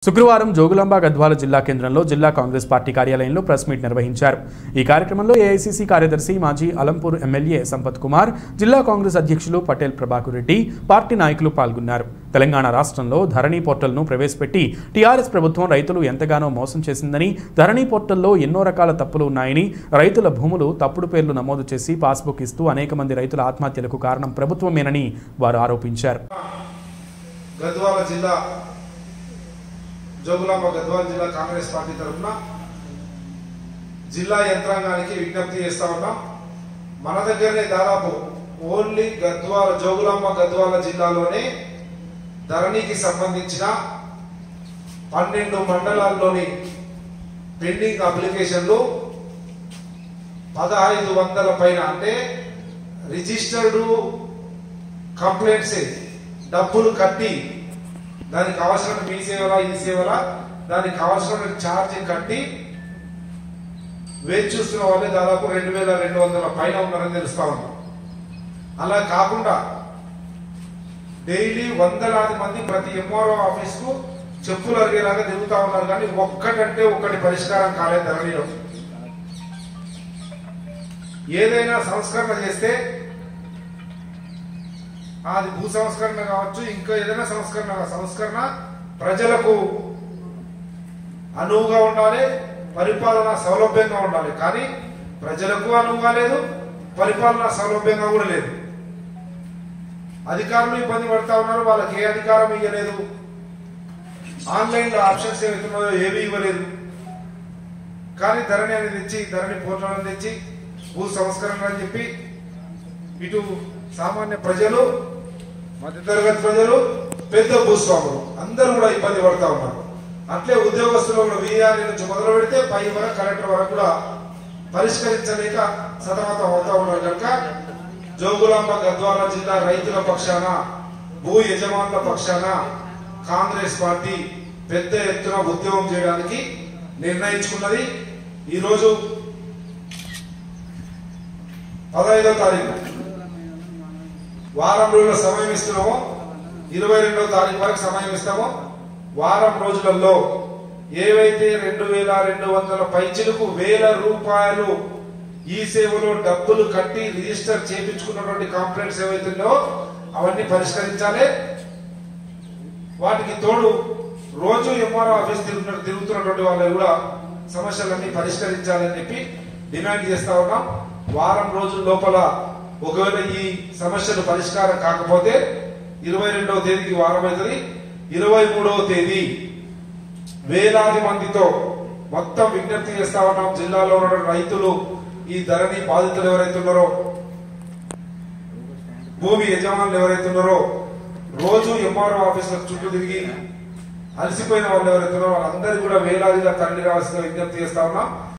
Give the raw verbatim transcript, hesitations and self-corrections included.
శుక్రవారం జోగులాంబ గద్వాల జిల్లా కేంద్రంలో జిల్లా కాంగ్రెస్ పార్టీ కార్యాలయంలో ప్రెస్ మీట్ నిర్వహించారు। ఈ కార్యక్రమంలో ఏఐసీసీ కార్యదర్శి మాజీ అలంపూర్ ఎమ్మెల్యే సంపత్ కుమార్, జిల్లా కాంగ్రెస్ అధ్యక్షులు పటేల్ ప్రభాకర్ రెడ్డి, పార్టీ నాయకులు పాల్గొన్నారు। తెలంగాణ రాష్ట్రంలో ధరణి పోర్టల్ను ప్రవేశపెట్టి టీఆర్ఎస్ ప్రభుత్వం రైతులు ఎంతగానో మోసం చేసిందని, ధరణి పోర్టల్లో ఎన్నో రకాల తప్పులు ఉన్నాయని, రైతుల భూములు తప్పుడు పేర్లు నమోదు చేసి పాస్బుక్ ఇస్తూ అనేక మంది రైతుల ఆత్మహత్యలకు కారణం ప్రభుత్వమేనని వారు ఆరోపించారు। గద్వాల జిల్లా జోగులాంబ గద్వాల జిల్లా కాంగ్రెస్ పార్టీ తరఫున జిల్లా యంత్రాంగానికి విజ్ఞప్తి చేస్తా ఉన్నాం। మన దగ్గరనే దాదాపు ఓన్లీ గద్వాల జోగులాంబ గద్వాల జిల్లాలోనే ధరణికి సంబంధించిన పన్నెండు మండలాల్లోని పెండింగ్ అప్లికేషన్లు పదహైదు వందల పైన అంటే రిజిస్టర్డ్ కంప్లైంట్స్ డబ్బులు కట్టి దానికి అవసరమైన మీ సేవలా ఈ సేవలా దానికి అవసరమైన ఛార్జ్ కట్టి వేచి చూస్తున్న వాళ్ళే దాదాపు రెండు వేల రెండు వందల పైన ఉన్నారని తెలుస్తా ఉన్నాం। అలా కాకుండా డైలీ వందలాది మంది ప్రతి ఎంఆర్ఓ ఆఫీస్ కు చెప్పులు అరిగేలాగా తిరుగుతా ఉన్నారు, కానీ ఒక్కటంటే ఒక్కటి పరిష్కారం కాలేదు ధరణిలో। ఏదైనా సంస్కరణ చేస్తే అది భూ సంస్కరణ కావచ్చు, ఇంకా ఏదైనా సంస్కరణ సంస్కరణ ప్రజలకు అనువుగా ఉండాలి, పరిపాలన సౌలభ్యంగా ఉండాలి। కానీ ప్రజలకు అనువుగా లేదు, పరిపాలన సౌలభ్యంగా కూడా లేదు। అధికారులు ఇబ్బంది పడతా ఉన్నారు, వాళ్ళకి ఏ అధికారం ఇవ్వలేదు, ఆన్లైన్ లో ఆప్షన్స్ ఏవైతున్నాయో ఏవి ఇవ్వలేదు। కానీ ధరణి అనేది తెచ్చి ధరణి పోర్టల్ తెచ్చి భూ సంస్కరణ అని చెప్పి ఇటు సామాన్య ప్రజలు, మధ్యతరగతి ప్రజలు, పెద్ద భూస్వాములు అందరూ కూడా ఇబ్బంది పడతా ఉన్నారు। అట్లే ఉద్యోగస్తులు కూడా వీఆర్ఏ నుంచి మొదలు పెడితే పై వరకు కలెక్టర్ వరకు కూడా పరిష్కరించలేక సతమతం అవుతా ఉన్నారు కనుక జోగులాంబ గద్వాల జిల్లా రైతుల పక్షాన, భూ యజమానుల పక్షాన కాంగ్రెస్ పార్టీ పెద్ద ఎత్తున ఉద్యమం చేయడానికి నిర్ణయించుకున్నది। ఈరోజు పదహైదో తారీఖు వారం రోజుల సమయం ఇస్తున్నాము, ఇరవై రెండవ తారీఖు వరకు సమయం ఇస్తాము। వారం రోజులలో ఏవైతే రెండు వేల రెండు వందల పైచిలకు వేల రూపాయలు ఈ సేవలో డబ్బులు కట్టి రిజిస్టర్ చేయించుకున్నటువంటి కంప్లైంట్స్ ఏవైతుందో అవన్నీ పరిష్కరించాలి। వాటికి తోడు రోజు ఎంఆర్ఓ ఆఫీస్ తిరుగుతున్న తిరుగుతున్నటువంటి వాళ్ళు కూడా సమస్యలన్నీ పరిష్కరించాలని చెప్పి డిమాండ్ చేస్తా ఉన్నాం। వారం రోజుల లోపల ఒకవేళ ఈ సమస్యలు పరిష్కారం కాకపోతే ఇరవై రెండవ తేదీకి వారం అవుతుంది, ఇరవై మూడవ తేదీ వేలాది మందితో మొత్తం విజ్ఞప్తి చేస్తా ఉన్నాం। జిల్లాలో ఉన్న రైతులు, ఈ ధరణి బాధితులు ఎవరైతే ఉన్నారో, భూమి యజమానులు ఎవరైతే ఉన్నారో, రోజు ఎంఆర్ఓ ఆఫీసుల చుట్టూ తిరిగి అలసిపోయిన వాళ్ళు ఎవరైతే ఉన్నారో వాళ్ళందరికీ కూడా వేలాదిగా తరలి రావాల్సిన విజ్ఞప్తి చేస్తా ఉన్నాం।